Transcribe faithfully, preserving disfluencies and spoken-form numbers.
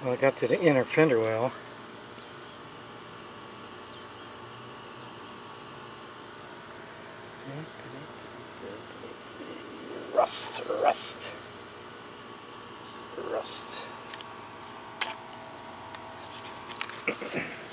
Well, I got to the inner fender well. Rust, rust, rust.